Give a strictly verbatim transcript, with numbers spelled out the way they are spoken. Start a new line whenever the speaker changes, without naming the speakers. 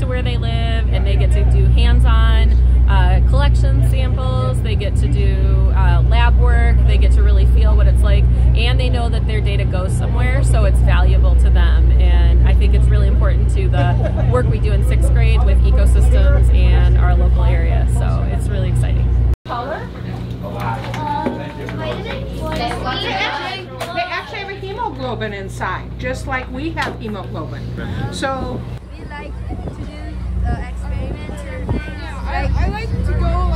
to where they live, and they get to do hands-on uh, collection samples, they get to do uh, lab work, they get to really feel what it's like, and they know that their data goes somewhere, so it's valuable to them. And I think it's really important to the work we do in sixth grade with ecosystems and our local area, so it's really exciting.
Color? They actually have a hemoglobin inside, just like we have hemoglobin. So
we like to do uh, experiments or things.
Yeah, I, I like to go